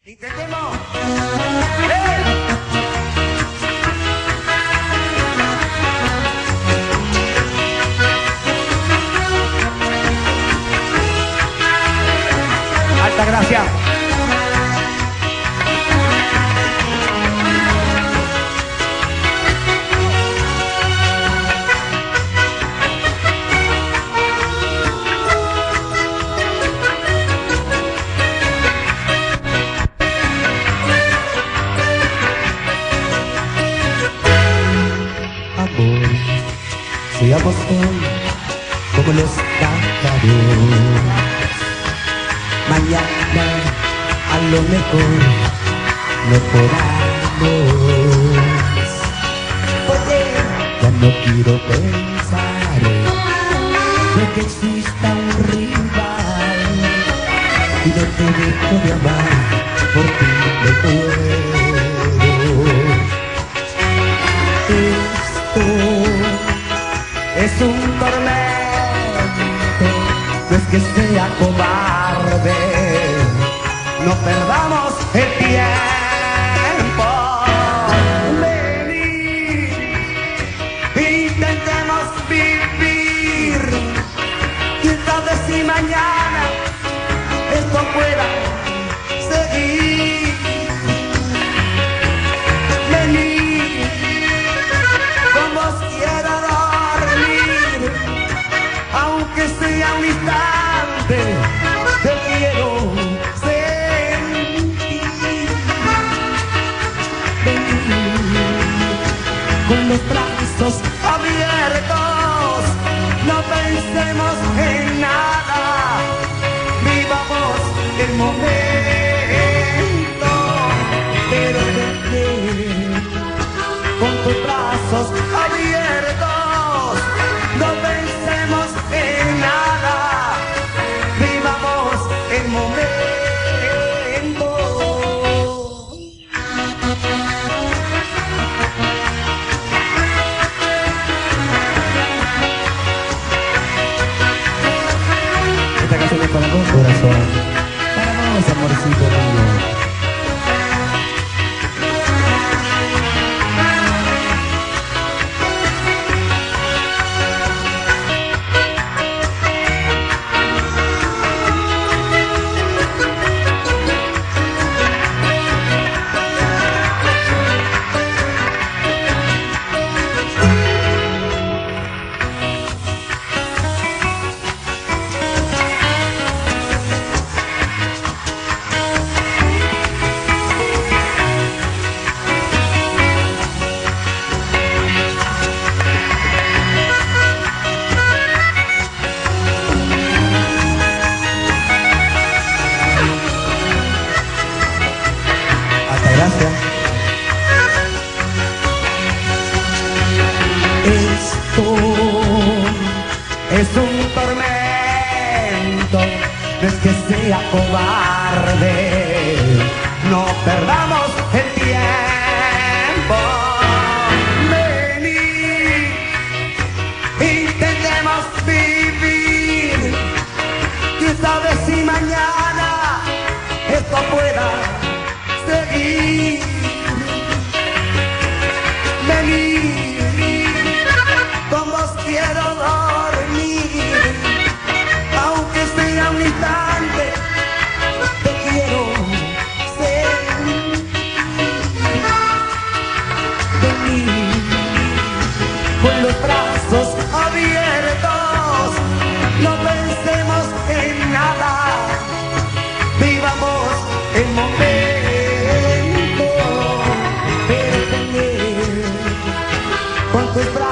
Intentemos. Alta gracia. Seamos hoy como los pájaros, mañana a lo mejor no podamos, porque ya no quiero pensar de que exista un rival y no te dejo de amar, por ti me muero. Esto es un tormento, no es que sea cobarde, no perdamos el tiempo. Vení, intentemos vivir, quién sabe si mañana esto pueda seguir. Vení, con vos quiero dormir, aunque sea un instante, te quiero sentir. Vení, con los brazos abiertos, no pensemos en nada, vivamos el momento, pero vení, con tus brazos abiertos, no pensemos en nada, vivamos el momento. Esta canción es para vos, corazón, para vos, amorcito mío. Gracias. Esto es un tormento, no es que sea cobarde, no perdamos el tiempo. Vení, intentemos vivir, quién sabe si mañana esto pueda seguir. Vení, con vos quiero dormir, aunque sea un instante, te quiero sentir. Vení, con los brazos abiertos, no pensemos en nada, vivamos el momento, pero tener con tus brazos